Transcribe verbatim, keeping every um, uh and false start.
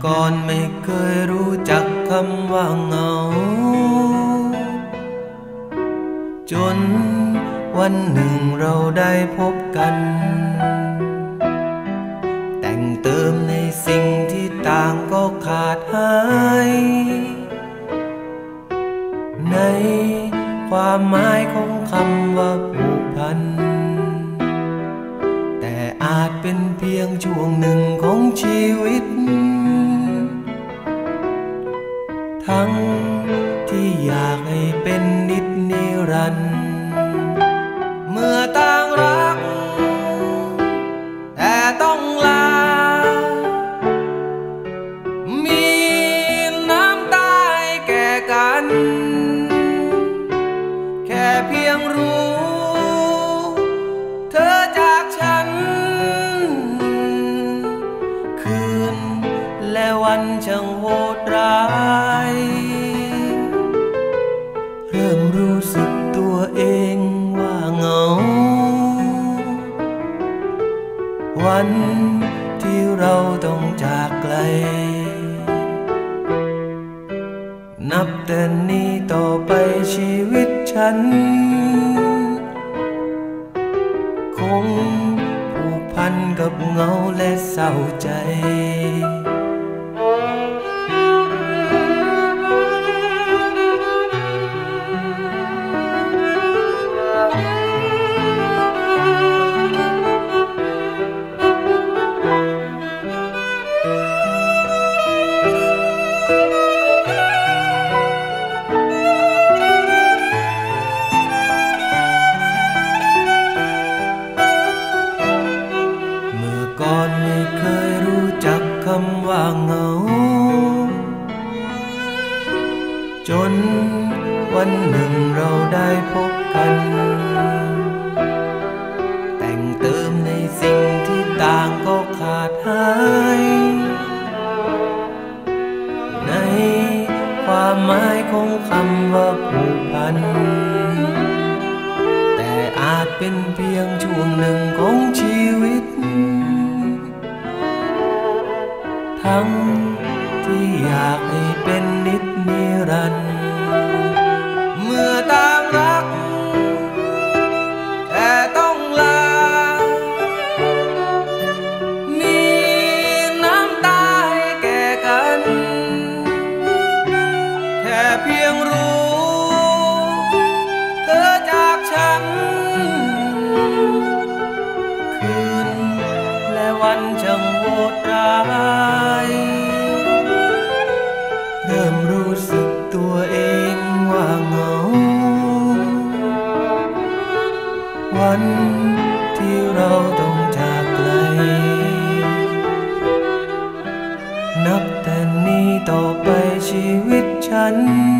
ก่อนไม่เคยรู้จักคำว่าเหงาจนวันหนึ่งเราได้พบกันแต่งเติมในสิ่งที่ต่างก็ขาดหายในความหมายของคำว่าผูกพันแต่อาจเป็นเพียงช่วงหนึ่งของชีวิตทั้งที่อยากให้เป็นนิจนิรันดร์เมื่อต่างรักแต่ต้องลามีน้ำตาให้แก่กันแค่เพียงรู้เธอจากฉันคืนและวันช่างโหดร้ายเริ่มรู้สึกตัวเองว่าเหงาวันที่เราต้องจากไกลนับแต่นี้ต่อไปชีวิตฉันคงผูกพันกับเหงาและเศร้าใจก่อนไม่เคยรู้จักคำว่าเหงาจนวันหนึ่งเราได้พบกันแต่งเติมในสิ่งที่ต่างก็ขาดหายในความหมายของคำว่าผูกพันแต่อาจเป็นเพียงช่วงหนึ่งของชีวิตทั้งที่อยากให้เป็นนิจนิรันดร์เมื่อต่างรักแต่ต้องลามีน้ำตาให้แก่กันแค่เพียงรู้เธอจากฉันคืนและวันช่างโหดร้ายเริ่มรู้สึกตัวเองว่าเหงาวันที่เราต้องจากไกลนับแต่นี้ต่อไปชีวิตฉัน